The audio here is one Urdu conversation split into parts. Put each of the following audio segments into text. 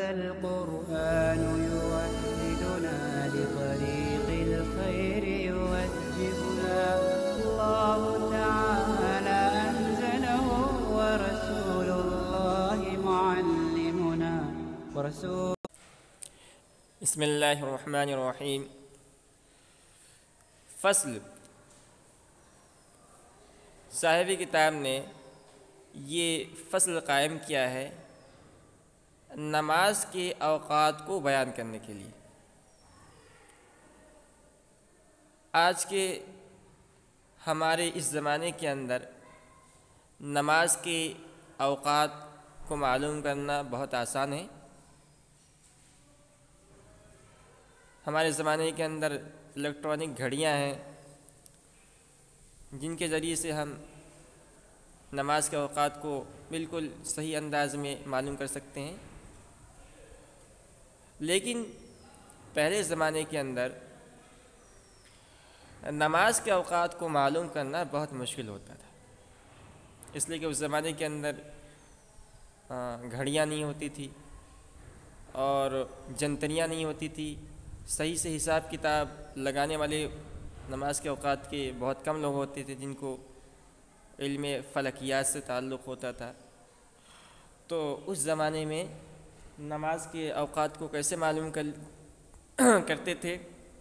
القرآن يوحدنا لطريق الخير يوجهنا الله تعالى أنزله ورسول الله معلمنا بسم اللہ الرحمن الرحیم۔ فصل، صاحب کتاب نے یہ فصل قائم کیا ہے نماز کے اوقات کو بیان کرنے کے لیے۔ آج کے ہمارے اس زمانے کے اندر نماز کے اوقات کو معلوم کرنا بہت آسان ہے۔ ہمارے زمانے کے اندر الیکٹرانک گھڑیاں ہیں جن کے ذریعے سے ہم نماز کے اوقات کو بالکل صحیح انداز میں معلوم کر سکتے ہیں، لیکن پہلے زمانے کے اندر نماز کے اوقات کو معلوم کرنا بہت مشکل ہوتا تھا، اس لیے کہ اس زمانے کے اندر گھڑیاں نہیں ہوتی تھی اور جنتریاں نہیں ہوتی تھی، صحیح سے حساب کتاب لگانے والے نماز کے اوقات کے بہت کم لوگ ہوتے تھے جن کو علم فلکیات سے تعلق ہوتا تھا۔ تو اس زمانے میں نماز کے اوقات کو کیسے معلوم کرتے تھے؟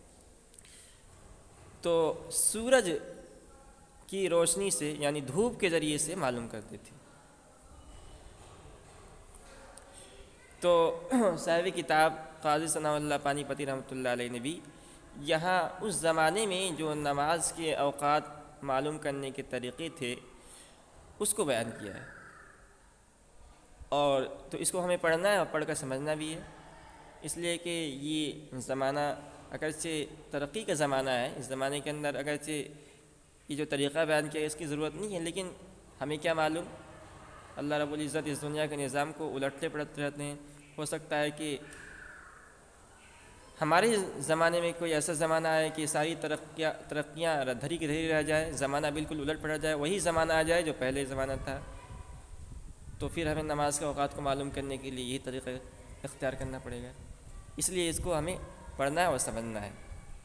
تو سورج کی روشنی سے یعنی دھوپ کے ذریعے سے معلوم کرتے تھے۔ تو صاحب کتاب قاضی ثناء اللہ پانی پتی رحمۃ اللہ علیہ نے بھی یہاں اس زمانے میں جو نماز کے اوقات معلوم کرنے کے طریقے تھے اس کو بیان کیا ہے، اور تو اس کو ہمیں پڑھنا ہے اور پڑھ کر سمجھنا بھی ہے، اس لیے کہ یہ زمانہ اگرچہ ترقی کا زمانہ ہے، اس زمانے کے اندر اگرچہ یہ جو طریقہ بیان کیا ہے اس کی ضرورت نہیں ہے، لیکن ہمیں کیا معلوم، اللہ رب العزت اس دنیا کے نظام کو الٹتے پلٹتے رہتے ہیں۔ ہو سکتا ہے کہ ہمارے زمانے میں کوئی ایسا زمانہ آئے کہ ساری ترقیاں دھری کی دھری رہ جائے، زمانہ بالکل الٹ پلٹ جائے، وہی زمانہ آ جائے جو پہلے زمانہ تھا، تو پھر ہمیں نماز کے اوقات کو معلوم کرنے کے لیے یہی طریقہ اختیار کرنا پڑے گا، اس لیے اس کو ہمیں پڑھنا ہے اور سمجھنا ہے۔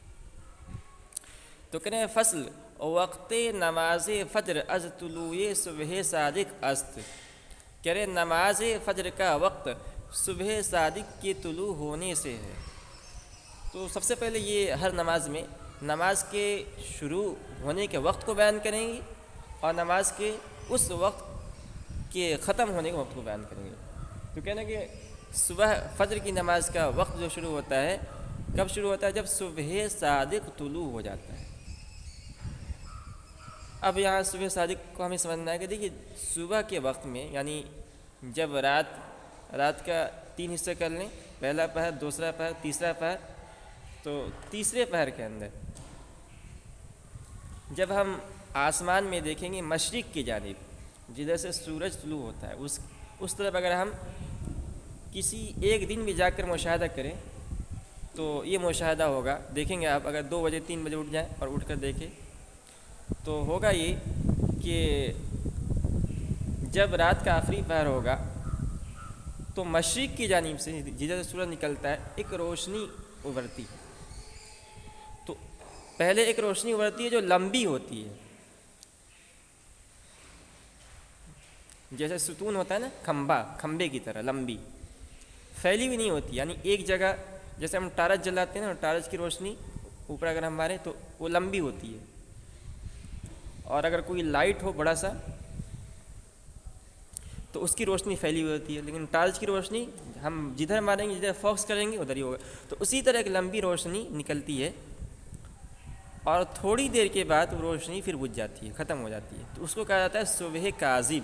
تو کہنے فصل، وقت نماز فجر از طلوع صبح صادق است، کہہ رہے نماز فجر کا وقت صبح صادق کے طلوع ہونے سے ہے۔ تو سب سے پہلے یہ ہر نماز میں نماز کے شروع ہونے کے وقت کو بیان کریں گے اور نماز کے اس وقت کے ختم ہونے کے وقت کو بیان کریں گے۔ تو کہنا کہ صبح فجر کی نماز کا وقت جو شروع ہوتا ہے کب شروع ہوتا ہے؟ جب صبح صادق طلوع ہو جاتا ہے۔ اب یہاں صبح صادق کو ہمیں سمجھنا ہے کہ دیکھیے صبح کے وقت میں یعنی جب رات کا 3 حصے کر لیں، پہلا پہر، دوسرا پہر، تیسرا پہر، تو تیسرے پہر کے اندر جب ہم آسمان میں دیکھیں گے مشرق کی جانب جدھر سے سورج طلوع ہوتا ہے اس طرف اگر ہم کسی ایک دن بھی جا کر مشاہدہ کریں تو یہ مشاہدہ ہوگا، دیکھیں گے آپ اگر 2 بجے 3 بجے اٹھ جائیں اور اٹھ کر دیکھیں تو ہوگا یہ کہ جب رات کا آخری پہر ہوگا تو مشرق کی جانب سے جدھر سے سورج نکلتا ہے ایک روشنی ابھرتی ہے۔ تو پہلے ایک روشنی ابھرتی ہے جو لمبی ہوتی ہے، جیسے ستون ہوتا ہے نا، کھمبے کی طرح لمبی، پھیلی بھی نہیں ہوتی، یعنی ایک جگہ جیسے ہم ٹارچ جلاتے ہیں نا، ٹارچ کی روشنی اوپر اگر ہم ماریں تو وہ لمبی ہوتی ہے، اور اگر کوئی لائٹ ہو بڑا سا تو اس کی روشنی پھیلی ہوئی ہوتی ہے، لیکن ٹارچ کی روشنی ہم جدھر ماریں گے جدھر فوکس کریں گے ادھر ہی ہوگا۔ تو اسی طرح ایک لمبی روشنی نکلتی ہے اور تھوڑی دیر کے بعد وہ روشنی پھر بجھ جاتی ہے، ختم ہو جاتی ہے، تو اس کو کہا جاتا ہے صبح کاذب۔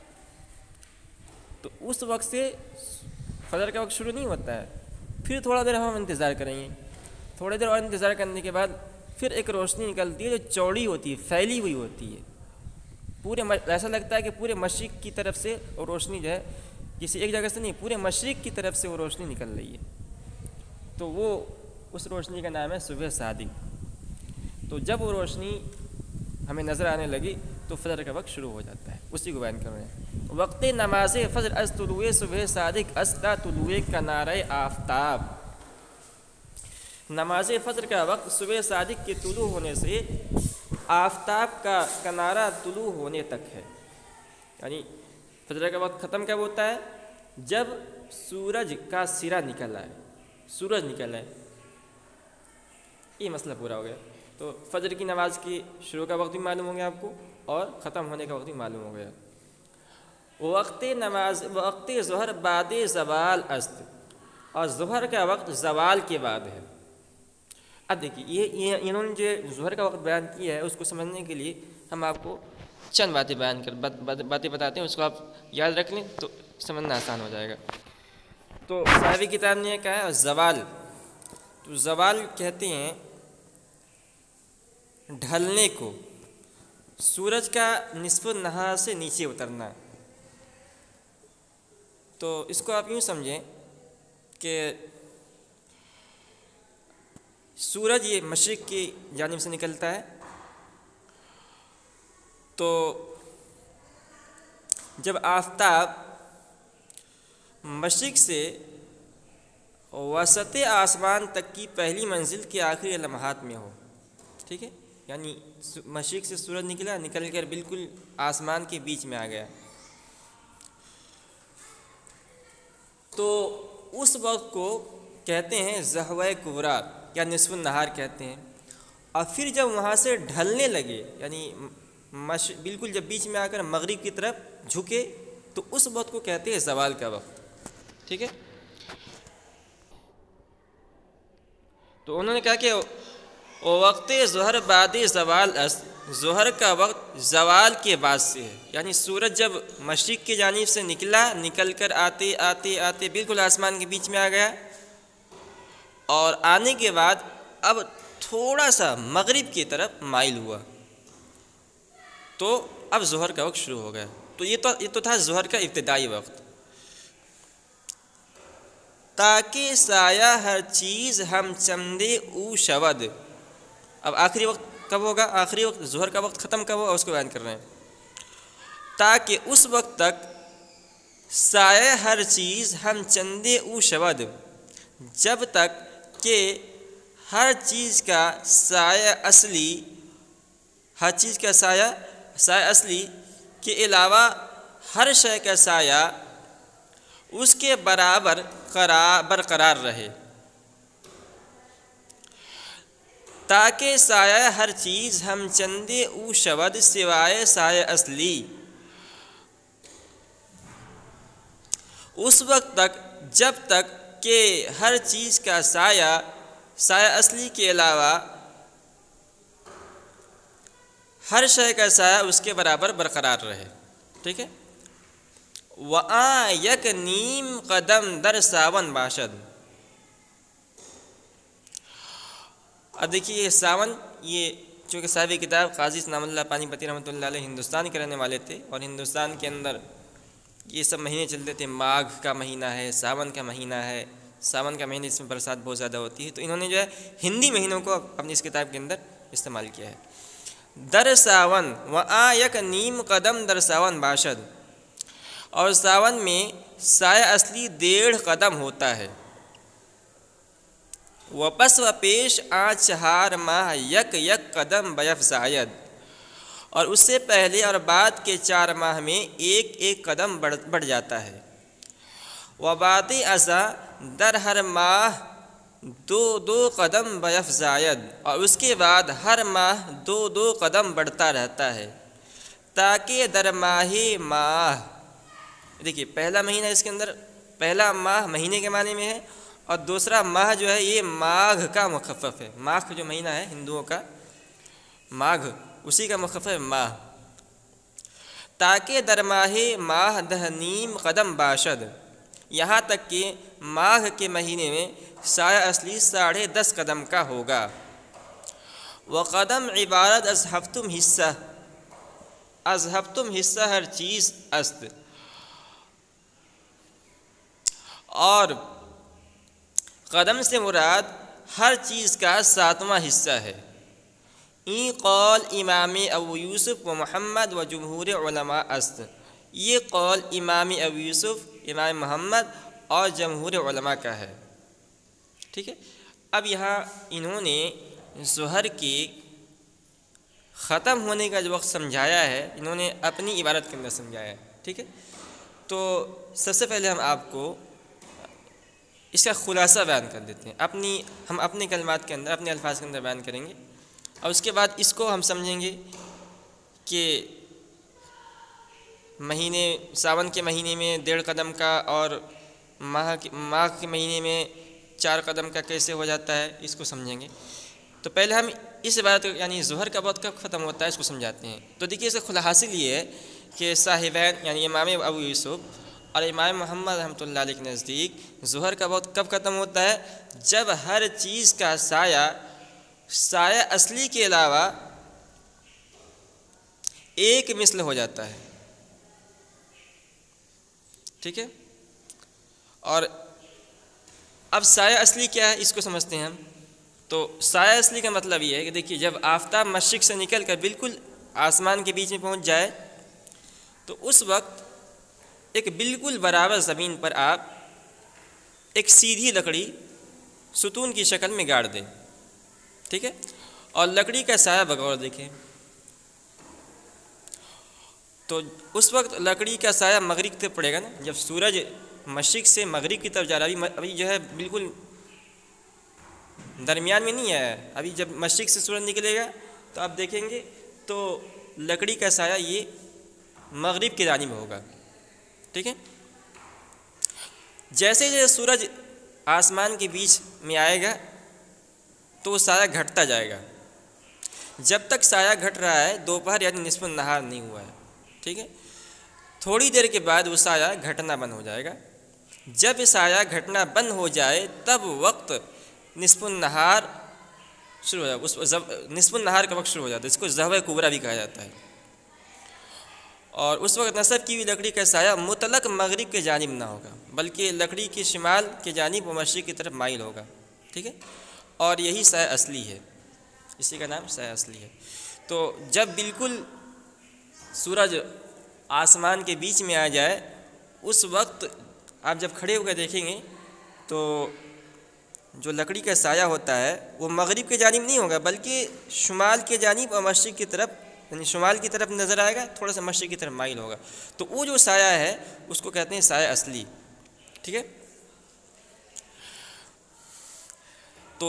تو اس وقت سے فجر کا وقت شروع نہیں ہوتا ہے، پھر تھوڑا دیر ہم انتظار کریں گے، تھوڑی دیر اور انتظار کرنے کے بعد پھر ایک روشنی نکلتی ہے جو چوڑی ہوتی ہے، پھیلی ہوئی ہوتی ہے، پورے ایسا لگتا ہے کہ پورے مشرق کی طرف سے وہ روشنی جو ہے کسی ایک جگہ سے نہیں، پورے مشرق کی طرف سے وہ روشنی نکل رہی ہے، تو وہ اس روشنی کا نام ہے صبح صادق۔ تو جب وہ روشنی ہمیں نظر آنے لگی تو فجر کا وقت شروع ہو جاتا ہے، اسی کو بیان کر رہے ہیں۔ وقت نماز فجر از طلوع صبح صادق از تا طلوع کنارہ آفتاب، نماز فجر کا وقت صبح صادق کے طلوع ہونے سے آفتاب کا کنارہ طلوع ہونے تک ہے۔ یعنی فجر کا وقت ختم کب ہوتا ہے؟ جب سورج کا سرا نکل آئے، سورج نکل آئے، یہ مسئلہ پورا ہو گیا۔ تو فجر کی نماز کی شروع کا وقت بھی معلوم ہو گیا آپ کو اور ختم ہونے کا وقت بھی معلوم ہو گیا۔ وقت نماز وقت ظہر بعد زوال است، اور ظہر کا وقت زوال کے بعد ہے۔ اب دیکھیے یہ انہوں نے جو ظہر کا وقت بیان کیا ہے اس کو سمجھنے کے لیے ہم آپ کو چند باتیں بتاتے ہیں، اس کو آپ یاد رکھ لیں تو سمجھنا آسان ہو جائے گا۔ تو صاحب کتاب نے کہا ہے زوال، تو زوال کہتے ہیں ڈھلنے کو، سورج کا نصف النہار سے نیچے اترنا۔ تو اس کو آپ یوں سمجھیں کہ سورج یہ مشرق کی جانب سے نکلتا ہے، تو جب آفتاب مشرق سے وسط آسمان تک کی پہلی منزل کے آخری لمحات میں ہو، ٹھیک ہے، یعنی مشرق سے سورج نکل کر بالکل آسمان کے بیچ میں آ گیا، تو اس وقت کو کہتے ہیں زہوہ کبریٰ یا نصف النہار کہتے ہیں۔ اور پھر جب وہاں سے ڈھلنے لگے، یعنی بالکل جب بیچ میں آ کر مغرب کی طرف جھکے، تو اس وقت کو کہتے ہیں زوال کا وقت، ٹھیک ہے۔ تو انہوں نے کہا کہ وقت ظہر بعد زوال است، ظہر کا وقت زوال کے بعد سے ہے، یعنی سورج جب مشرق کی جانب سے نکل کر آتے آتے بالکل آسمان کے بیچ میں آ گیا، اور آنے کے بعد اب تھوڑا سا مغرب کی طرف مائل ہوا، تو اب ظہر کا وقت شروع ہو گیا۔ تو یہ تو تھا ظہر کا ابتدائی وقت۔ تاکہ سایہ ہر چیز ہم چمدے او شود، اب آخری وقت کب ہوگا؟ آخری وقت ظہر کا وقت ختم کب ہوگا اس کو بیان کر رہے ہیں۔ تاکہ اس وقت تک سایہ ہر چیز ہم چندے او شود، جب تک کہ ہر چیز کا سایہ اصلی، ہر چیز کا سایہ اصلی کے علاوہ ہر شے کا سایہ اس کے برابر برقرار رہے۔ تاکہ سایہ ہر چیز ہم چندے او شود سوائے سایہ اصلی، اس وقت تک جب تک کہ ہر چیز کا سایہ اصلی کے علاوہ ہر شے کا سایہ اس کے برابر برقرار رہے، ٹھیک ہے۔ وَآ یک نیم قدم در ساون باشد، اب دیکھیے یہ ساون، یہ چونکہ صاحب کتاب قاضی ثناء اللہ پانی پتی رحمۃ اللہ علیہ ہندوستان کے رہنے والے تھے، اور ہندوستان کے اندر یہ سب مہینے چلتے تھے، ماگھ کا مہینہ ہے، ساون کا مہینہ ہے، ساون کا مہینہ اس میں برسات بہت زیادہ ہوتی ہے، تو انہوں نے جو ہے ہندی مہینوں کو اپنی اس کتاب کے اندر استعمال کیا ہے۔ در ساون وآ یک نیم قدم در ساون باشد، اور ساون میں سایہ اصلی 1.5 قدم ہوتا ہے۔ وپس و پیش آ 4 ماہ یک قدم بیفزاید، اور اس سے پہلے اور بعد کے 4 ماہ میں ایک قدم بڑھ جاتا ہے۔ وبعد ازا در ہر ماہ 2 قدم بیفزاید، اور اس کے بعد ہر ماہ 2 قدم بڑھتا رہتا ہے۔ تاکہ در ماہ، دیکھیے پہلا مہینہ اس کے اندر، پہلا ماہ مہینے کے معنی میں ہے، اور دوسرا ماہ جو ہے یہ ماگھ کا مخفف ہے، ماگھ جو مہینہ ہے ہندوؤں کا، ماگھ اسی کا مخفف ہے ماہ۔ تاکہ در ماہ 10 نیم قدم باشد، یہاں تک کہ ماگھ کے مہینے میں سایہ اصلی 10.5 قدم کا ہوگا۔ وقدم عبارت از ہفتم حصہ ہر چیز است، اور قدم سے مراد ہر چیز کا 7واں حصہ ہے۔ این قول امام ابو یوسف و محمد و جمہور علماء است، یہ قول امام ابو یوسف، امام محمد اور جمہور علماء کا ہے، ٹھیک ہے۔ اب یہاں انہوں نے ظہر کی ختم ہونے کا جو وقت سمجھایا ہے، انہوں نے اپنی عبارت کے اندر سمجھایا ہے، ٹھیک ہے۔ تو سب سے پہلے ہم آپ کو اس کا خلاصہ بیان کر دیتے ہیں، ہم اپنے کلمات کے اندر، اپنے الفاظ کے اندر بیان کریں گے، اور اس کے بعد اس کو ہم سمجھیں گے کہ ساون کے مہینے میں 1.5 قدم کا اور ماہ کے مہینے میں 4 قدم کا کیسے ہو جاتا ہے، اس کو سمجھیں گے۔ تو پہلے ہم اس عبارت یعنی ظہر کا وقت کب ختم ہوتا ہے اس کو سمجھاتے ہیں۔ تو دیکھیے اس کا حاصل یہ ہے کہ صاحبین یعنی امام ابو یوسف اور امام محمد رحمۃ اللہ علیہ کے نزدیک ظہر کا وقت کب ختم ہوتا ہے؟ جب ہر چیز کا سایہ اصلی کے علاوہ ایک مثل ہو جاتا ہے، ٹھیک ہے۔ اور اب سایہ اصلی کیا ہے اس کو سمجھتے ہیں ہم۔ تو سایہ اصلی کا مطلب یہ ہے کہ دیکھیے جب آفتاب مشرق سے نکل کر بالکل آسمان کے بیچ میں پہنچ جائے تو اس وقت ایک بالکل برابر زمین پر آپ ایک سیدھی لکڑی ستون کی شکل میں گاڑ دیں، ٹھیک ہے، اور لکڑی کا سایہ بغور دیکھیں تو اس وقت لکڑی کا سایہ مغرب کی طرف پڑے گا نا۔ جب سورج مشرق سے مغرب کی طرف جا رہا ہے، ابھی جو ہے بالکل درمیان میں نہیں ہے، ابھی جب مشرق سے سورج نکلے گا تو آپ دیکھیں گے تو لکڑی کا سایہ یہ مغرب کی جانب ہوگا، ٹھیک ہے۔ جیسے جیسے سورج آسمان کے بیچ میں آئے گا تو وہ سایہ گھٹتا جائے گا، جب تک سایہ گھٹ رہا ہے دوپہر یعنی نصف النہار نہیں ہوا ہے، ٹھیک ہے۔ تھوڑی دیر کے بعد وہ سایہ گھٹنا بند ہو جائے گا، جب سایہ گھٹنا بند ہو جائے تب وقت نصف النہار شروع ہو جائے، نصف النہار کا وقت شروع ہو جاتا ہے، اس کو ظہوہ کبریٰ بھی کہا جاتا ہے۔ اور اس وقت نصب کی ہوئی لکڑی کا سایہ مطلق مغرب کے جانب نہ ہوگا بلکہ لکڑی کی شمال کے جانب و مشرق کی طرف مائل ہوگا، ٹھیک ہے۔ اور یہی سایہ اصلی ہے، اسی کا نام سایہ اصلی ہے۔ تو جب بالکل سورج آسمان کے بیچ میں آ جائے اس وقت آپ جب کھڑے ہو کر دیکھیں گے تو جو لکڑی کا سایہ ہوتا ہے وہ مغرب کے جانب نہیں ہوگا بلکہ شمال کے جانب اور مشرق کی طرف، یعنی شمال کی طرف نظر آئے گا، تھوڑا سا مشرق کی طرف مائل ہوگا۔ تو وہ جو سایہ ہے اس کو کہتے ہیں سایہ اصلی، ٹھیک ہے۔ تو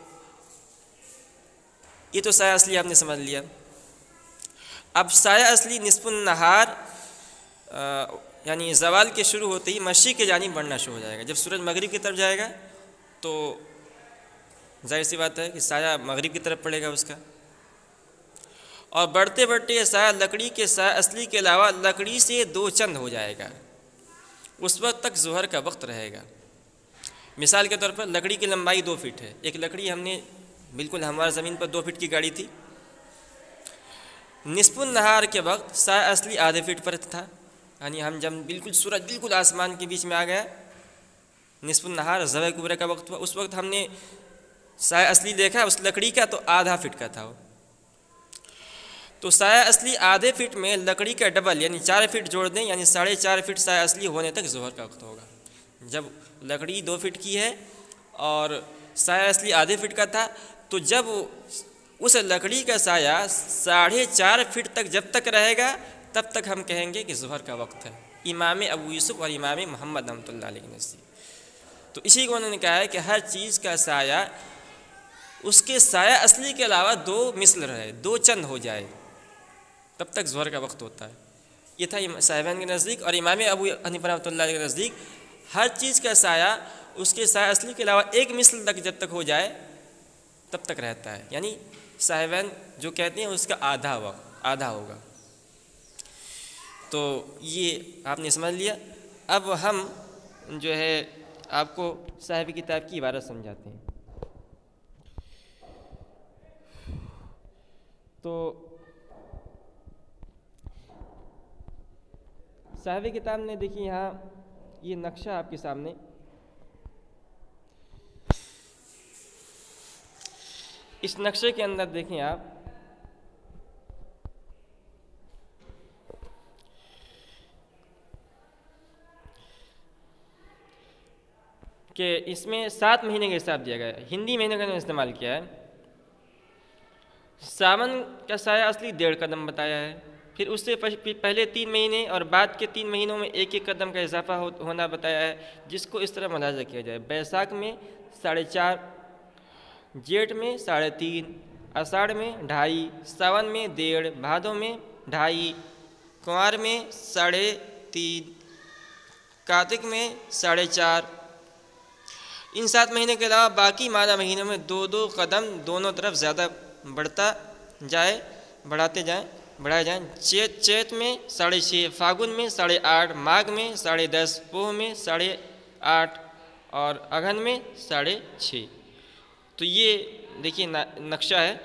یہ تو سایہ اصلی آپ نے سمجھ لیا۔ اب سایہ اصلی نصف النہار یعنی زوال کے شروع ہوتے ہی مشرق کی جانب بڑھنا شروع ہو جائے گا۔ جب سورج مغرب کی طرف جائے گا تو ظاہر سی بات ہے کہ سایہ مغرب کی طرف پڑے گا اس کا، اور بڑھتے بڑھتے یہ سایہ لکڑی کے سایہ اصلی کے علاوہ لکڑی سے 2 چند ہو جائے گا، اس وقت تک ظہر کا وقت رہے گا۔ مثال کے طور پر لکڑی کی لمبائی 2 فٹ ہے، ایک لکڑی ہم نے بالکل ہموار زمین پر 2 فٹ کی گاڑی تھی، نصف النہار کے وقت سایہ اصلی آدھے فٹ پر تھا، یعنی ہم جب بالکل سورج بالکل آسمان کے بیچ میں آ گیا، نصف النہار ظہوہ کبریٰ کا وقت ہوا، اس وقت ہم نے سایہ اصلی دیکھا اس لکڑی کا تو آدھا فٹ کا تھا وہ۔ تو سایہ اصلی آدھے فٹ میں لکڑی کا ڈبل یعنی 4 فٹ جوڑ دیں، یعنی 4.5 فٹ سایہ اصلی ہونے تک ظہر کا وقت ہوگا۔ جب لکڑی 2 فٹ کی ہے اور سایہ اصلی آدھے فٹ کا تھا تو جب اس لکڑی کا سایہ 4.5 فٹ تک جب تک رہے گا تب تک ہم کہیں گے کہ ظہر کا وقت ہے، امام ابو یوسف اور امام محمد رحمۃ اللہ علیہ کے نزدیک۔ تو اسی کو انہوں نے کہا ہے کہ ہر چیز کا سایہ اس کے سایہ اصلی کے علاوہ 2 مثل رہے، 2 چند ہو جائے تب تک ظہر کا وقت ہوتا ہے۔ یہ تھا صاحبین کے نزدیک، اور امام ابو حنیفہ رحمۃ اللہ علیہ کے نزدیک ہر چیز کا سایہ اس کے سایہ اصلی کے علاوہ 1 مثل تک جب تک ہو جائے تب تک رہتا ہے، یعنی صاحبین جو کہتے ہیں اس کا آدھا ہوگا۔ تو یہ آپ نے سمجھ لیا۔ اب ہم جو ہے آپ کو صاحب کتاب کی عبارت سمجھاتے ہیں۔ تو صاحب کتاب نے دیکھیے یہاں یہ نقشہ آپ کے سامنے، اس نقشے کے اندر دیکھیں آپ کہ اس میں 7 مہینے کا حساب دیا گیا ہے، ہندی مہینے کا انہوں نے استعمال کیا ہے۔ ساون کا سایہ اصلی 1.5 قدم بتایا ہے، پھر اس سے پہلے 3 مہینے اور بعد کے 3 مہینوں میں 1 قدم کا اضافہ ہونا بتایا ہے، جس کو اس طرح ملاحظہ کیا جائے: بیساکھ میں 4.5، جیٹھ میں 3.5، آষاڑھ میں 2.5، ساون میں 1.5، بھادو میں 2.5، کنوار میں 3.5، کارتک میں 4.5۔ ان 7 مہینے کے علاوہ باقی 12 مہینوں میں 2 قدم دونوں طرف زیادہ بڑھائے جائیں۔ چیت میں 6.5، فاگن میں 8.5، ماگھ میں 10.5، پوہ میں 8.5 اور اگہن میں 6.5۔ تو یہ دیکھیے نقشہ ہے،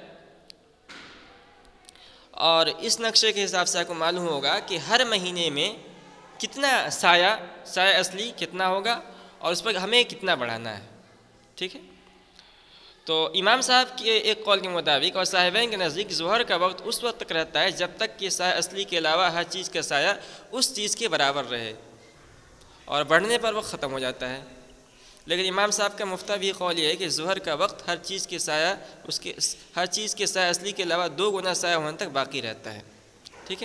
اور اس نقشے کے حساب سے آپ کو معلوم ہوگا کہ ہر مہینے میں کتنا سایہ اصلی کتنا ہوگا اور اس پر ہمیں کتنا بڑھانا ہے، ٹھیک ہے۔ تو امام صاحب کے ایک قول کے مطابق اور صاحبین کے نزدیک ظہر کا وقت اس وقت تک رہتا ہے جب تک کہ سایہ اصلی کے علاوہ ہر چیز کا سایہ اس چیز کے برابر رہے، اور بڑھنے پر وقت ختم ہو جاتا ہے۔ لیکن امام صاحب کا مفتہ بھی قول یہ ہے کہ ظہر کا وقت ہر چیز کے سایہ اصلی کے علاوہ 2 گنا سایہ ہونے تک باقی رہتا ہے، ٹھیک ہے۔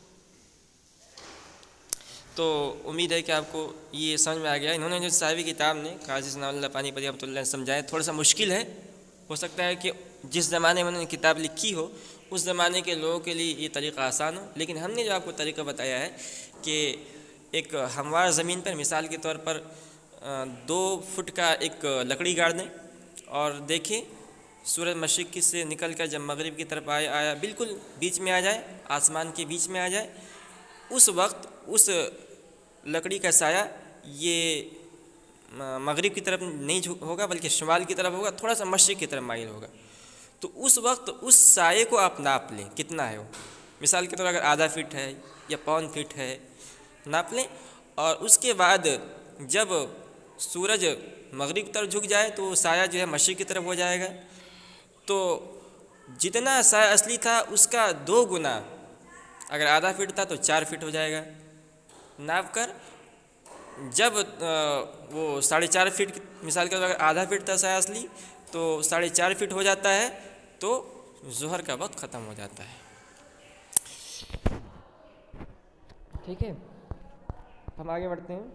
تو امید ہے کہ آپ کو یہ سمجھ میں آ گیا۔ انہوں نے جو صاحب کتاب نے قاضی ثناء اللہ پانی پتی رحمۃ اللہ نے سمجھایا، تھوڑا سا مشکل ہے، ہو سکتا ہے کہ جس زمانے میں انہوں نے کتاب لکھی ہو اس زمانے کے لوگوں کے لیے یہ طریقہ آسان ہو، لیکن ہم نے جو آپ کو طریقہ بتایا ہے کہ ایک ہموار زمین پر مثال کے طور پر 2 فٹ کا ایک لکڑی گاڑ دیں اور دیکھیں سورج مشرق سے نکل کر جب مغرب کی طرف آیا بالکل بیچ میں آ جائے، آسمان کے بیچ میں آ جائے، اس وقت اس لکڑی کا سایہ یہ مغرب کی طرف نہیں ہوگا بلکہ شمال کی طرف ہوگا، تھوڑا سا مشرق کی طرف مائل ہوگا۔ تو اس وقت اس سائے کو آپ ناپ لیں کتنا ہے وہ، مثال کے طور پر اگر آدھا فٹ ہے یا پون فٹ ہے ناپ لیں، اور اس کے بعد جب سورج مغرب کی طرف جھک جائے تو وہ سایہ جو ہے مشرق کی طرف ہو جائے گا۔ تو جتنا سایہ اصلی تھا اس کا 2 گنا، اگر آدھا فٹ تھا تو 4 فٹ ہو جائے گا ناپ کر۔ جب وہ 4.5 فٹ مثال کے طور پر اگر آدھا فٹ تھا سایہ اصلی تو 4.5 فٹ ہو جاتا ہے، تو ظہر کا وقت ختم ہو جاتا ہے، ٹھیک ہے۔ ہم آگے بڑھتے ہیں۔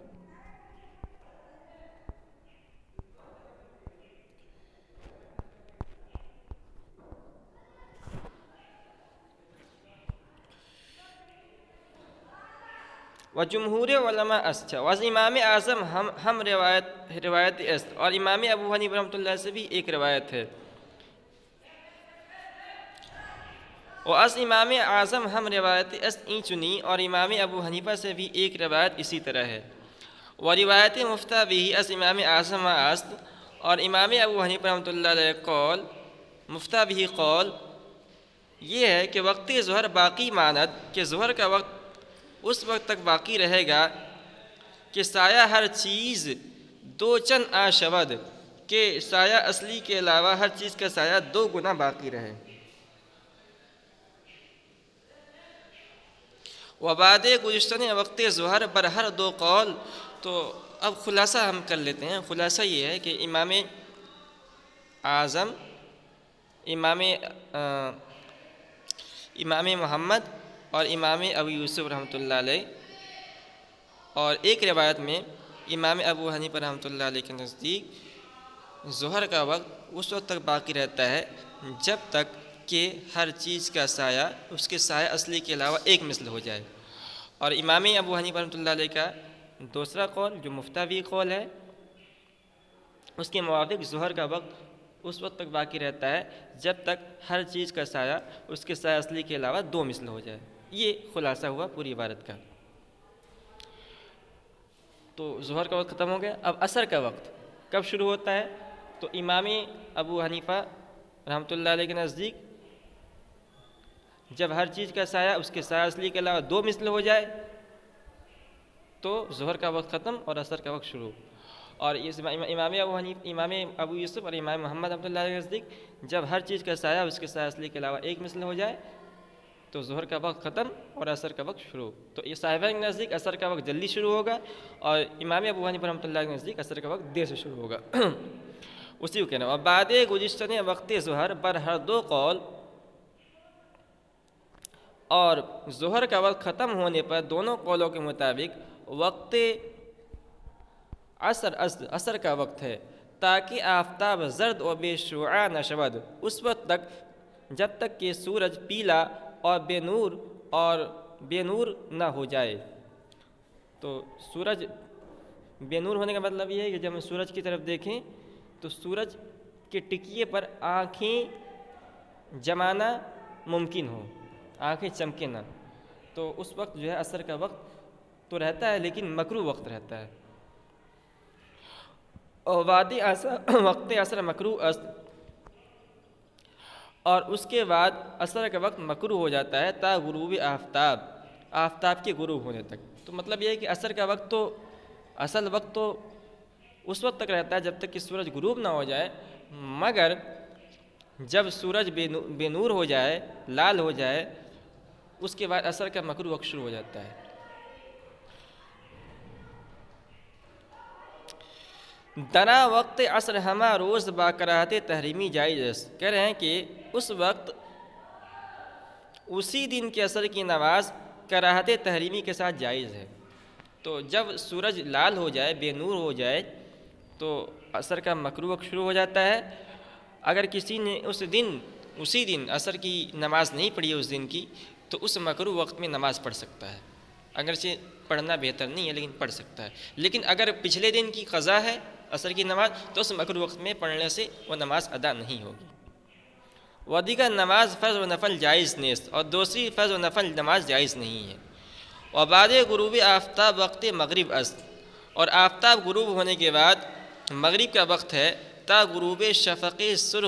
وجمہور علماء است وز امام اعظم ہم روایت است، اور امام ابو حنیفہ رحمۃ اللہ سے بھی ایک روایت ہے، اور از امام اعظم ہم روایت است این چنی، اور امام ابو حنیفہ سے بھی ایک روایت اسی طرح ہے۔ و روایت مفتہ بھی از امام اعظم است، اور امام ابو حنیفہ رحمۃ اللہ علیہ قول مفتہ بھی قول یہ ہے کہ وقت ظہر باقی ماند کہ ظہر کا وقت اس وقت تک باقی رہے گا کہ سایہ ہر چیز 2 چند آ شود، کہ سایہ اصلی کے علاوہ ہر چیز کا سایہ 2 گنا باقی رہے۔ وبعد گزشتہ وقت ظہر بر ہر 2 قول۔ تو اب خلاصہ ہم کر لیتے ہیں۔ خلاصہ یہ ہے کہ امام اعظم، امام محمد اور امام ابو یوسف رحمۃ اللہ علیہ، اور ایک روایت میں امام ابو حنیفہ رحمۃ اللہ علیہ کے نزدیک ظہر کا وقت اس وقت تک باقی رہتا ہے جب تک کہ ہر چیز کا سایہ اس کے سایہ اصلی کے علاوہ ایک مثل ہو جائے۔ اور امام ابو حنیفہ رحمۃ اللہ علیہ کا دوسرا قول جو مفتوی قول ہے، اس کے موافق ظہر کا وقت اس وقت تک باقی رہتا ہے جب تک ہر چیز کا سایہ اس کے سایہ اصلی کے علاوہ 2 مثل ہو جائے۔ یہ خلاصہ ہوا پوری عبارت کا۔ تو ظہر کا وقت ختم ہو گیا۔ اب عصر کا وقت کب شروع ہوتا ہے؟ تو امام ابو حنیفہ رحمۃ اللہ علیہ کے نزدیک جب ہر چیز کا سایہ اس کے سایہ اصلی کے علاوہ 2 مثل ہو جائے تو ظہر کا وقت ختم اور عصر کا وقت شروع۔ اور امام ابو یوسف اور امام محمد رحمۃ اللہ علیہ کے نزدیک جب ہر چیز کا سایہ اس کے سایہ اصلی کے علاوہ 1 مثل ہو جائے تو ظہر کا وقت ختم اور عصر کا وقت شروع. تو یہ صاحبین کے نزدیک عصر کا وقت جلدی شروع ہوگا اور امام ابو حنیفہ رحمۃ اللہ کے نزدیک عصر کا وقت دیر سے شروع ہوگا. اسی کو کہنا. اور بعد گزشتہ وقت ظہر پر ہر دو قول اور ظہر کا وقت ختم ہونے پر دونوں قولوں کے مطابق وقت عصر کا وقت ہے، تاکہ آفتاب زرد و بے شعاع نہ شود اس وقت تک جب تک کہ سورج پیلا اور بے نور نہ ہو جائے. تو سورج بے نور ہونے کا مطلب یہ ہے کہ جب ہم سورج کی طرف دیکھیں تو سورج کے ٹکیے پر آنکھیں جمانا ممکن ہو، آنکھیں چمکے نہ. تو اس وقت جو ہے عصر کا وقت تو رہتا ہے لیکن مکروہ وقت رہتا ہے. اور وقت عصر مکروہ است اور اس کے بعد عصر کا وقت مکروہ ہو جاتا ہے تا غروب آفتاب کے غروب ہونے تک. تو مطلب یہ ہے کہ عصر کا وقت تو اصل وقت تو اس وقت تک رہتا ہے جب تک کہ سورج غروب نہ ہو جائے، مگر جب سورج بے نور ہو جائے، لال ہو جائے، اس کے بعد عصر کا مکروہ وقت شروع ہو جاتا ہے. دنا وقت عصر ہمہ روز با کراہت تحریمی جائز. کہہ رہے ہیں کہ اس وقت اسی دن کے عصر کی نماز کراہت تحریمی کے ساتھ جائز ہے. تو جب سورج لال ہو جائے، بے نور ہو جائے، تو عصر کا مکروہ وقت شروع ہو جاتا ہے. اگر کسی نے اسی دن عصر کی نماز نہیں پڑھی ہے اس دن کی، تو اس مکروہ وقت میں نماز پڑھ سکتا ہے. اگرچہ پڑھنا بہتر نہیں ہے لیکن پڑھ سکتا ہے. لیکن اگر پچھلے دن کی قضا ہے عصر کی نماز، تو اس مکروہ وقت میں پڑھنے سے وہ نماز ادا نہیں ہوگی. و دیگر نماز فرض و نفل جائز نیست، اور دوسری فرض و نفل نماز جائز نہیں ہے. اور بعد غروب آفتاب وقت مغرب است، اور آفتاب غروب ہونے کے بعد مغرب کا وقت ہے تا غروب شفق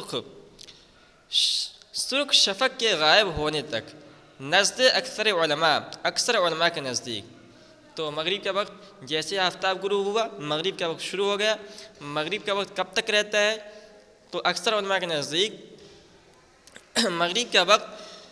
سرخ شفق کے غائب ہونے تک نزد اکثر علماء کے نزدیک. تو مغرب کا وقت جیسے آفتاب غروب ہوا، مغرب کا وقت شروع ہو گیا. مغرب کا وقت کب تک رہتا ہے؟ تو اکثر علماء کے نزدیک مغرب کا وقت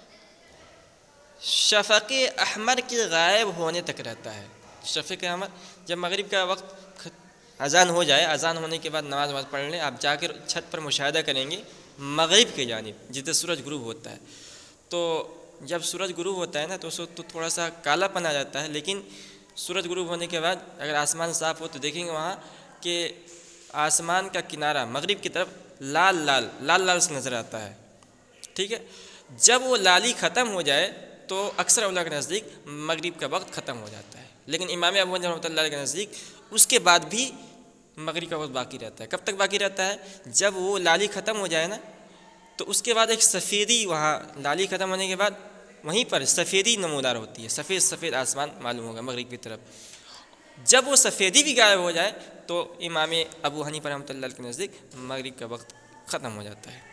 شفق احمر کے غائب ہونے تک رہتا ہے. شفق احمر جب مغرب کا وقت اذان ہو جائے، اذان ہونے کے بعد نماز پڑھ لیں. آپ جا کر چھت پر مشاہدہ کریں گے مغرب کے جانب جتنے سورج غروب ہوتا ہے. تو جب سورج غروب ہوتا ہے نا تو اس وقت تو تھوڑا سا کالا پن آ جاتا ہے، لیکن سورج غروب ہونے کے بعد اگر آسمان صاف ہو تو دیکھیں گے وہاں کہ آسمان کا کنارہ مغرب کی طرف لال سے نظر آتا ہے. ٹھیک ہے. جب وہ لالی ختم ہو جائے تو اکثر علماء کے نزدیک مغرب کا وقت ختم ہو جاتا ہے. لیکن امام ابو حنیفہ رحمۃ اللہ کے نزدیک اس کے بعد بھی مغرب کا وقت باقی رہتا ہے. کب تک باقی رہتا ہے؟ جب وہ لالی ختم ہو جائے نا تو اس کے بعد ایک سفیدی، وہاں لالی ختم ہونے کے بعد وہیں پر سفیدی نمودار ہوتی ہے، سفید آسمان معلوم ہوگا مغرب کی طرف. جب وہ سفیدی بھی غائب ہو جائے تو امام ابو حنیفہ رحمۃ اللہ کے نزدیک مغرب کا وقت ختم ہو جاتا ہے.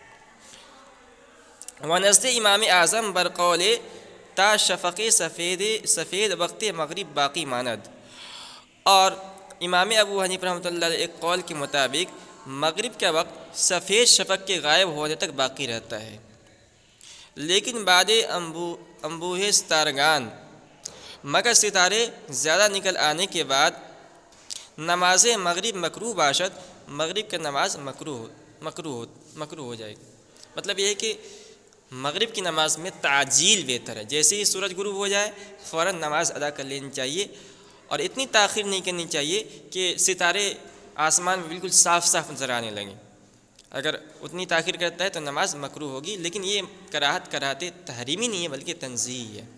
ونزد امام اعظم برقول تا شفق سفید وقت مغرب باقی ماند. اور امام ابو حنیفہ رحمۃ اللہ علیہ ایک قول کے مطابق مغرب کا وقت سفید شفق کے غائب ہونے تک باقی رہتا ہے. لیکن بعد انبوہ ستارگان، مگر ستارے زیادہ نکل آنے کے بعد نماز مغرب مکروہ باشد، مغرب کا نماز مکروہ ہو جائے گی. مطلب یہ ہے کہ مغرب کی نماز میں تعجیل بہتر ہے. جیسے ہی سورج غروب ہو جائے فوراً نماز ادا کر لینی چاہیے، اور اتنی تاخیر نہیں کرنی چاہیے کہ ستارے آسمان میں بالکل صاف نظر آنے لگیں. اگر اتنی تاخیر کرتا ہے تو نماز مکروہ ہوگی. لیکن یہ کراہت تحریمی نہیں ہے بلکہ تنزیہی ہے.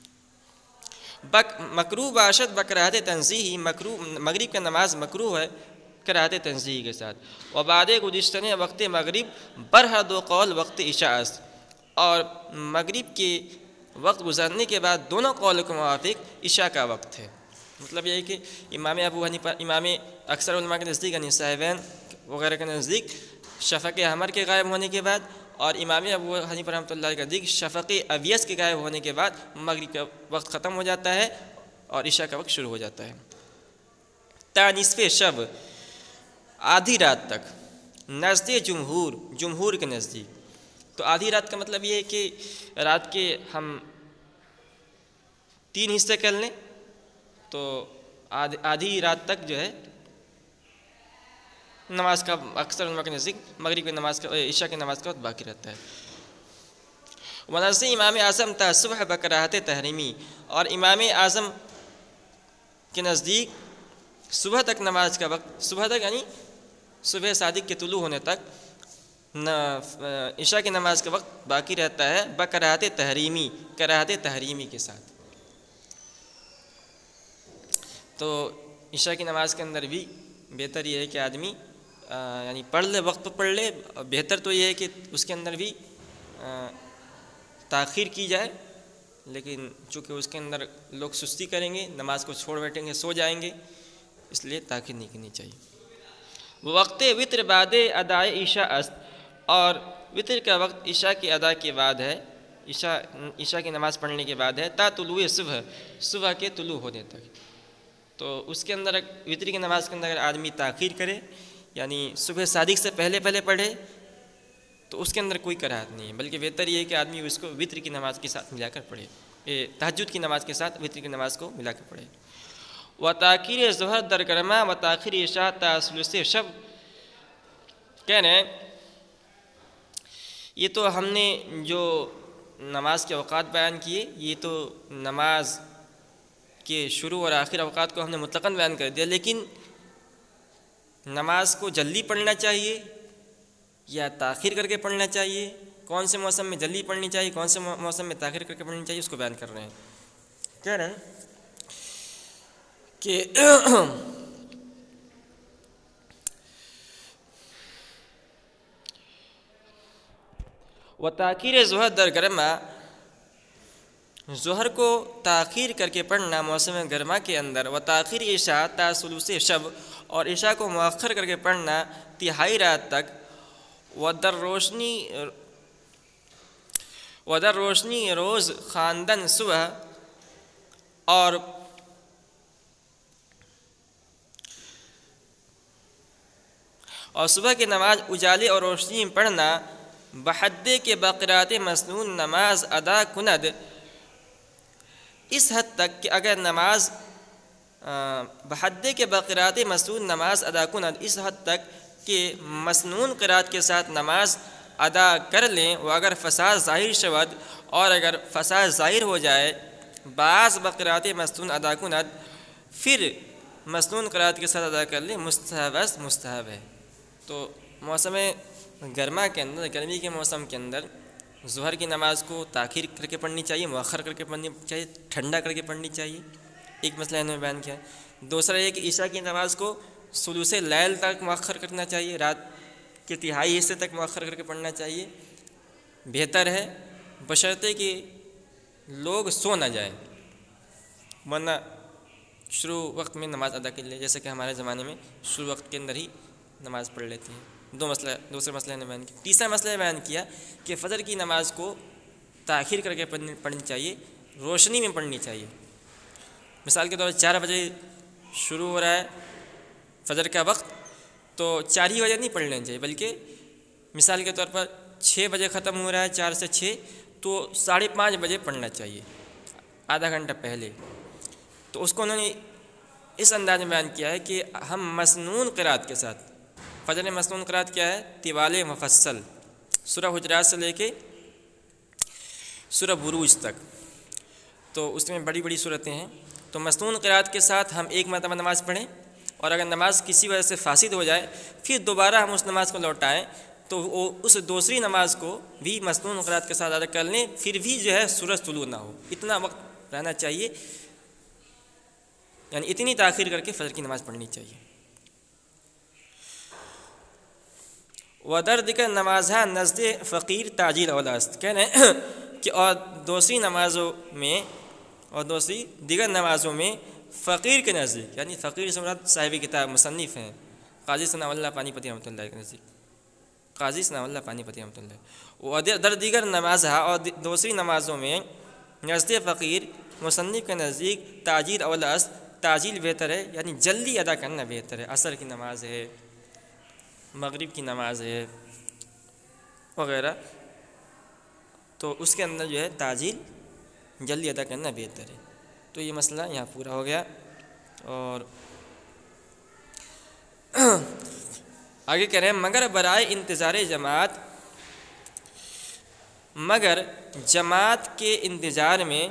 مکروہ باشد بکراہت تنزیہی، مغرب کا نماز مکروہ ہے کراہت تنزیہی کے ساتھ. و بعد گزشتہ وقت مغرب برہر دو قول وقت عشاء است، اور مغرب کے وقت گزرنے کے بعد دونوں قول کے موافق عشاء کا وقت ہے. مطلب یہ ہے کہ امام ابو حنیفہ، امام اکثر علماء کے نزدیک یعنی صاحبین وغیرہ کے نزدیک شفق احمر کے غائب ہونے کے بعد، اور امام ابو حنیفہ رحمۃ اللہ کے نزدیک شفق ابیض کے غائب ہونے کے بعد مغرب کا وقت ختم ہو جاتا ہے اور عشاء کا وقت شروع ہو جاتا ہے. تا نصف شب، آدھی رات تک، نزد جمہور کے نزدیک. تو آدھی رات کا مطلب یہ ہے کہ رات کے ہم 3 حصے کر لیں تو آدھی رات تک جو ہے نماز کا اکثر علماء کے نزدیک مغرب کی نماز کا عشاء کی نماز کا وقت باقی رہتا ہے۔ ونزل امام اعظم تا صبح بکراہت تحریمی، اور امام اعظم کے نزدیک صبح تک نماز کا وقت، صبح تک یعنی صبح صادق کے طلوع ہونے تک عشاء کی نماز کا وقت باقی رہتا ہے بکراہت تحریمی، کراہت تحریمی کے ساتھ۔ تو عشاء کی نماز کے اندر بھی بہتر یہ ہے کہ آدمی یعنی پڑھ لے، وقت پر پڑھ لے، بہتر تو یہ ہے کہ اس کے اندر بھی تاخیر کی جائے، لیکن چونکہ اس کے اندر لوگ سستی کریں گے، نماز کو چھوڑ بیٹھیں گے، سو جائیں گے، اس لیے تاخیر نہیں کرنی چاہیے۔ وقت وطر بعد ادائے عشاء است، اور وطر کا وقت عشاء کی ادا کے بعد ہے، عشاء کی نماز پڑھنے کے بعد ہے، تا طلوع صبح، صبح کے طلوع ہونے تک۔ تو اس کے اندر وطر کی نماز کے اندر اگر آدمی تاخیر کرے یعنی صبح صادق سے پہلے پڑھے تو اس کے اندر کوئی کراہت نہیں ہے، بلکہ بہتر یہ ہے کہ آدمی اس کو وطر کی نماز کے ساتھ ملا کر پڑھے، تہجد کی نماز کے ساتھ وطر کی نماز کو ملا کر پڑھے۔ وتاخیر ظہر در گرما وتاخیر عشاء تا ثلث شب، کہہ رہے ہیں یہ تو ہم نے جو نماز کے اوقات بیان کیے، یہ تو نماز کے شروع اور آخر اوقات کو ہم نے مطلقاً بیان کر دیا، لیکن نماز کو جلدی پڑھنا چاہیے یا تاخیر کر کے پڑھنا چاہیے، کون سے موسم میں جلدی پڑھنی چاہیے، کون سے موسم میں تاخیر کر کے پڑھنی چاہیے، اس کو بیان کر رہے ہیں۔ کہہ رہے ہیں کہ وتاخیر ظہر در گرما، ظہر کو تاخیر کر کے پڑھنا موسم گرما کے اندر، وتاخیر عشاء تا ثلث شب، اور عشاء کو مؤخر کر کے پڑھنا تہائی رات تک، ودر روشنی روز خواندن صبح، اور صبح کی نماز اجالے اور روشنی میں پڑھنا، بحدے کے بقرات مسنون نماز ادا کند، اس حد تک کہ اگر نماز بحدے کے بقرات مسنون نماز ادا کند، اس حد تک کہ مسنون قرات کے ساتھ نماز ادا کر لیں، وہ اگر فساد ظاہر شود، اور اگر فساد ظاہر ہو جائے بعض بقرات مسنون ادا کند، پھر مسنون قرات کے ساتھ ادا کر لیں، مستحب ہے۔ تو موسم گرما کے اندر، گرمی کے موسم کے اندر ظہر کی نماز کو تاخیر کر کے پڑھنی چاہیے، مؤخر کر کے پڑھنی چاہیے، ٹھنڈا کر کے پڑھنی چاہیے، ایک مسئلہ انہوں نے بیان کیا۔ دوسرا یہ کہ عشاء کی نماز کو ثلث لیل تک مؤخر کرنا چاہیے، رات کے تہائی حصے تک مؤخر کر کے پڑھنا چاہیے، بہتر ہے، بشرطے کہ لوگ سو نہ جائیں، ورنہ شروع وقت میں نماز ادا کر لے، جیسے کہ ہمارے زمانے میں شروع وقت کے اندر ہی نماز پڑھ لیتے ہیں۔ دوسرے مسئلے نے بیان کیا۔ تیسرا مسئلہ بیان کیا کہ فجر کی نماز کو تاخیر کر کے پڑھنی چاہیے، روشنی میں پڑھنی چاہیے۔ مثال کے طور پر 4 بجے شروع ہو رہا ہے فجر کا وقت، تو 4 ہی بجے نہیں پڑھ لینا چاہیے، بلکہ مثال کے طور پر 6 بجے ختم ہو رہا ہے، 4 سے 6، تو 5:30 بجے پڑھنا چاہیے، آدھا گھنٹہ پہلے۔ تو اس کو انہوں نے اس انداز میں بیان کیا ہے کہ ہم مسنون قرات کے ساتھ، فجر میں مسنون قرات کیا ہے؟ طوال مفصل، سورہ حجرات سے لے کے سورہ بروج تک، تو اس میں بڑی بڑی صورتیں ہیں۔ تو مسنون قرات کے ساتھ ہم ایک مرتبہ نماز پڑھیں، اور اگر نماز کسی وجہ سے فاسد ہو جائے پھر دوبارہ ہم اس نماز کو لوٹائیں، تو اس دوسری نماز کو بھی مسنون قرات کے ساتھ ادا کر لیں، پھر بھی جو ہے سورج طلوع نہ ہو، اتنا وقت رہنا چاہیے، یعنی اتنی تاخیر کر کے فجر کی نماز پڑھنی چاہیے۔ ودر دیگر نمازہ نزد فقیر تاجیل اولاست، کہہ رہے ہیں کہ اور دوسری دیگر نمازوں میں فقیر کے نزدیک، یعنی فقیر سے مراد صاحب کتاب مصنف ہیں، قاضی ثناء اللہ پانی پتی رحمۃ اللہ کے نزدیک، قاضی ثناء اللہ پانی پتی رحمۃ اللہ، وہ در دیگر نمازہ، اور دوسری نمازوں میں نزد فقیر مصنف کے نزدیک تاجیل اولاست، تاجیل بہتر ہے، یعنی جلدی ادا کرنا بہتر ہے۔ عصر کی نماز ہے، مغرب کی نماز ہے وغیرہ، تو اس کے اندر جو ہے تاجیل جلدی ادا کرنا بہتر ہے۔ تو یہ مسئلہ یہاں پورا ہو گیا. اور آگے کہہ رہے ہیں مگر برائے انتظار جماعت، مگر جماعت کے انتظار میں،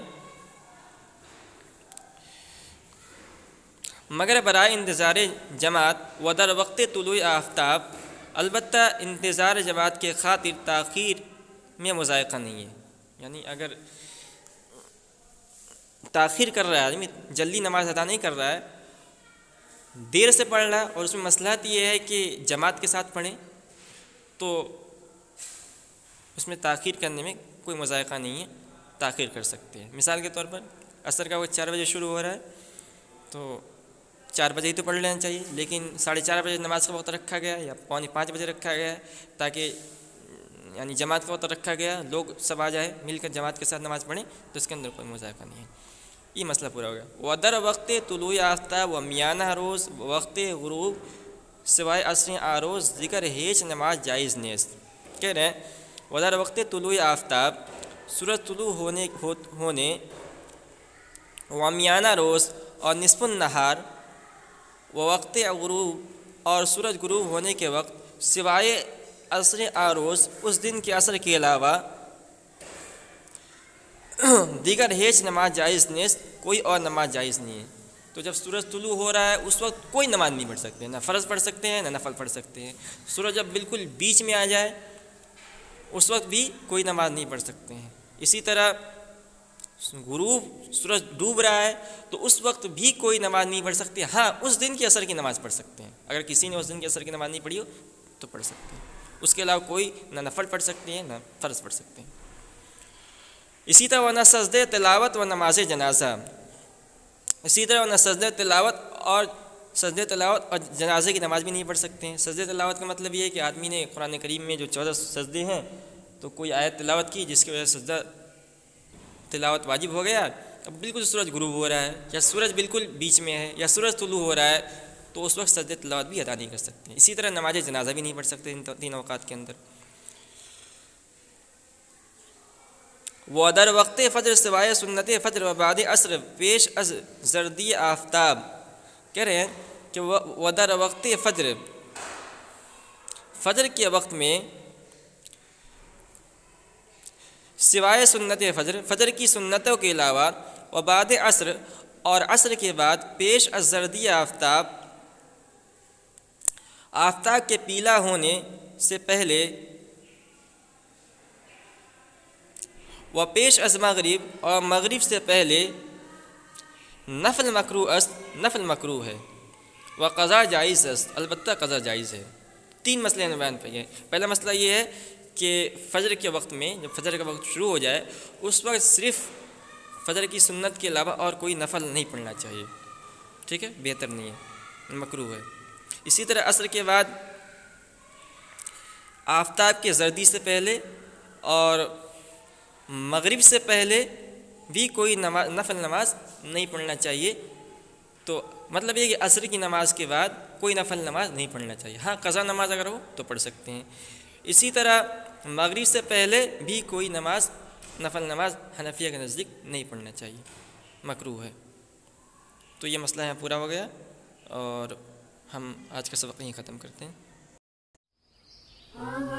مگر برائے انتظار جماعت و در وقت طلوع آفتاب، البتہ انتظار جماعت کے خاطر تاخیر میں مذائقہ نہیں ہے. یعنی اگر تاخیر کر رہا ہے آدمی، جلدی نماز ادا نہیں کر رہا ہے، دیر سے پڑھ رہا ہے، اور اس میں مصلحت یہ ہے کہ جماعت کے ساتھ پڑھیں، تو اس میں تاخیر کرنے میں کوئی مذائقہ نہیں ہے، تاخیر کر سکتے ہیں. مثال کے طور پر عصر کا وقت 4 بجے شروع ہو رہا ہے، تو 4 بجے ہی تو پڑھ لینا چاہیے، لیکن 4:30 بجے نماز کا وقت رکھا گیا یا 4:45 بجے رکھا گیا ہے، تاکہ یعنی جماعت کا وقت رکھا گیا، لوگ سب آ جائے مل کر جماعت کے ساتھ نماز پڑھیں، تو اس کے اندر کوئی مذائقہ نہیں ہے. یہ مسئلہ پورا ہو گیا. ودر وقت طلوع آفتاب و میانہ روز وقت غروب سوائے عصر آروز ذکر ہیچ نماز جائز نیست. کہہ رہے ہیں ودر وقت طلوع آفتاب، سورج طلوع ہونے و میانہ روز اور نصف النہار و وقت غروب اور سورج غروب ہونے کے وقت سوائے عصر آروز، اس دن کے عصر کے علاوہ دیگر ہیچ نماز جائز نیست، کوئی اور نماز جائز نہیں ہے. تو جب سورج طلوع ہو رہا ہے اس وقت کوئی نماز نہیں پڑھ سکتے، نہ فرض پڑھ سکتے ہیں نہ نفل پڑھ سکتے ہیں. سورج جب بالکل بیچ میں آ جائے اس وقت بھی کوئی نماز نہیں پڑھ سکتے ہیں. اسی طرح غروب، سورج ڈوب رہا ہے تو اس وقت بھی کوئی نماز نہیں پڑھ سکتے. ہاں اس دن کی عصر کی نماز پڑھ سکتے ہیں، اگر کسی نے اس دن کی عصر کی نماز نہیں پڑھی ہو تو پڑھ سکتے ہیں. اس کے علاوہ کوئی نہ نفل پڑھ سکتے ہیں نہ فرض پڑھ سکتے ہیں. اسی طرح ورنہ سجدہ تلاوت و نماز جنازہ، اسی طرح ورنہ سجدہ تلاوت اور جنازے کی نماز بھی نہیں پڑھ سکتے ہیں. سجدہ تلاوت کا مطلب یہ ہے کہ آدمی نے قرآن کریم میں جو 14 سجدے ہیں تو کوئی آیت تلاوت کی جس کی وجہ سے سجدہ تلاوت واجب ہو گیا. اب بالکل سورج غروب ہو رہا ہے یا سورج بالکل بیچ میں ہے یا سورج طلوع ہو رہا ہے تو اس وقت سجدہ تلاوت بھی ادا نہیں کر سکتے. اسی طرح نماز جنازہ بھی نہیں پڑھ سکتے ان 3 اوقات کے اندر. وہ در وقت فجر سوائے سنت فجر و بعد عصر پیش از زردی آفتاب. کہہ رہے ہیں کہ وہ در وقت فجر، فجر کے وقت میں سوائے سنت فجر، فجر کی سنتوں کے علاوہ، و بعد عصر اور عصر کے بعد، پیش از زردی آفتاب، آفتاب کے پیلا ہونے سے پہلے، و پیش از مغرب اور مغرب سے پہلے، نفل مکروہ است، نفل مکروہ ہے، و قضا جائز است، البتہ قضا جائز ہے. 3 مسئلے بیان پہ ہے. پہلا مسئلہ یہ ہے کہ فجر کے وقت میں، جب فجر کا وقت شروع ہو جائے اس وقت صرف فجر کی سنت کے علاوہ اور کوئی نفل نہیں پڑھنا چاہیے. ٹھیک ہے، بہتر نہیں ہے، مکروہ ہے. اسی طرح عصر کے بعد آفتاب کے زردی سے پہلے اور مغرب سے پہلے بھی کوئی نفل نماز نہیں پڑھنا چاہیے. تو مطلب یہ کہ عصر کی نماز کے بعد کوئی نفل نماز نہیں پڑھنا چاہیے. ہاں قضا نماز اگر ہو تو پڑھ سکتے ہیں. اسی طرح مغرب سے پہلے بھی کوئی نماز، نفل نماز حنفیہ کے نزدیک نہیں پڑھنا چاہیے، مکروہ ہے. تو یہ مسئلہ یہاں پورا ہو گیا اور ہم آج کا سبق یہیں ختم کرتے ہیں.